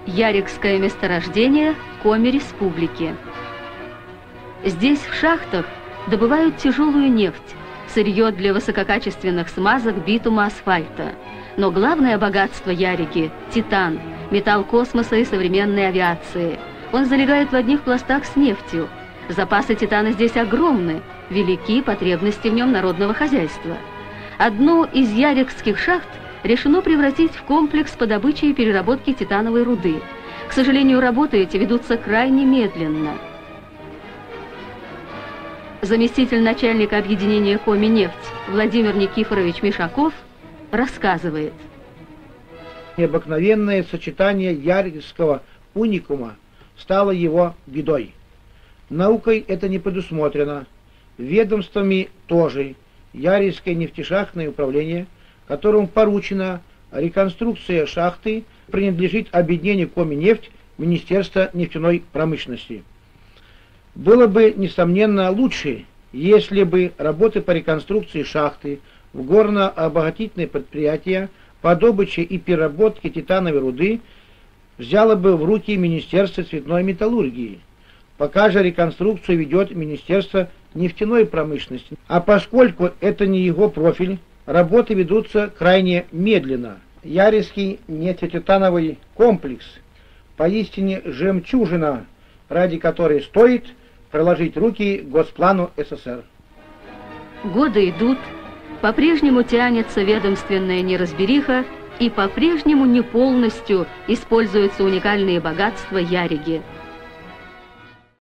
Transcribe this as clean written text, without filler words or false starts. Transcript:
Ярикское месторождение Коми Республики. Здесь в шахтах добывают тяжелую нефть, сырье для высококачественных смазок, битума, асфальта. Но главное богатство Яриги – титан, металл космоса и современной авиации. Он залегает в одних пластах с нефтью. Запасы титана здесь огромны, велики потребности в нем народного хозяйства. Одну из ярикских шахт решено превратить в комплекс по добыче и переработке титановой руды. К сожалению, работы эти ведутся крайне медленно. Заместитель начальника объединения «Коми-нефть» Владимир Никифорович Мишаков рассказывает. Необыкновенное сочетание ярикского уникума стало его бедой. Наукой это не предусмотрено, ведомствами тоже. Ярикское нефтешахтное управление, которому поручена реконструкция шахты, принадлежит объединению «Коми-нефть» Министерства нефтяной промышленности. Было бы, несомненно, лучше, если бы работы по реконструкции шахты в горно-обогатительные предприятия по добыче и переработке титановой руды взяло бы в руки Министерство цветной металлургии. Пока же реконструкцию ведет Министерство нефтяной промышленности. А поскольку это не его профиль, работы ведутся крайне медленно. Ярикский нефтетитановый комплекс поистине жемчужина, ради которой стоит приложить руки к Госплану СССР. Годы идут, по-прежнему тянется ведомственная неразбериха, и по-прежнему не полностью используются уникальные богатства Яриги.